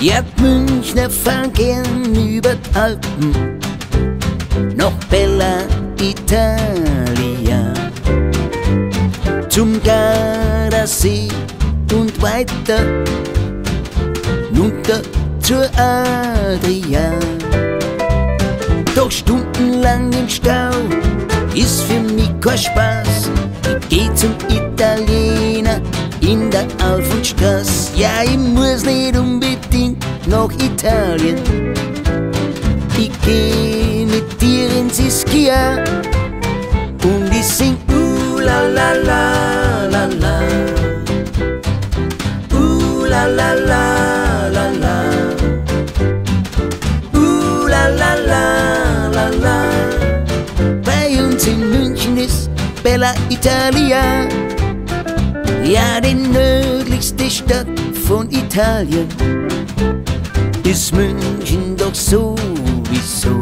Ja, die Münchner fahren gern über die Alpen nach Bella Italia, zum Gardasee und weiter runter zur Adria. Doch stundenlang im Stau ist für mich kein Spaß. Ich geh zum Italiener in der Alfonsstraße. Ja, ich muss nicht unbedingt nach Italien. Ich geh mit dir ins Ischia und ich sing la la la la la, la la la la la, la la la la la. Bei uns in München ist Bella Italia, ja, die nördlichste Stadt von Italien. Ist München doch sowieso.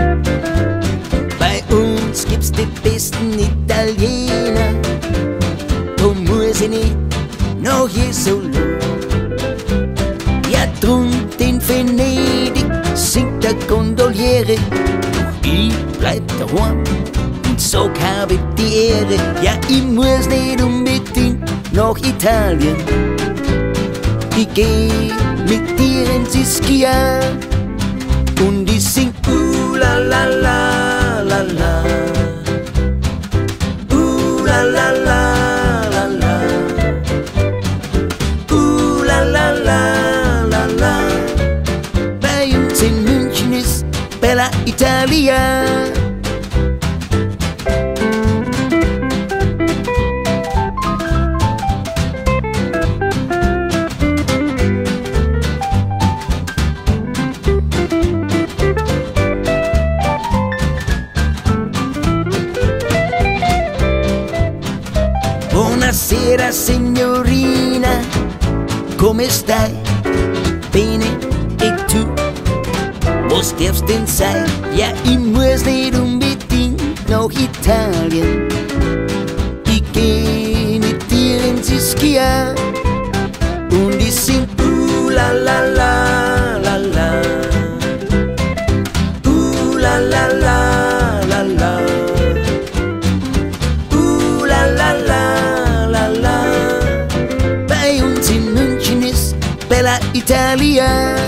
Bei uns gibt's die besten Italiener, drum muss ich nicht nach Jesolo. Ja, drunten in Venedig singt der Gondoliere, doch ich bleib daheim und sag, hab ich die Ehre. Ja, ich muss nicht unbedingt nach Italien. Ich geh mit dir ins Ischia und ich sing la la la la la, la la la la la, la la la la la. Bei uns in München ist Bella Italia. Buonasera signorina, come stai? Bene, e tu? Was darf's denn sein? Ja, ich muss nicht unbedingt nach Italien. Ich geh mit dir ins Ischia und ich sing la la la la la, la la la la la, la la la la. Bei uns in München ist Bella Italia.